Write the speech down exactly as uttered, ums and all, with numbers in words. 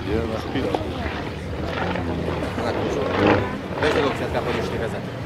Nie, na chwilę. Na kurzu. Weź tego kwiatka, będziesz nie gazety.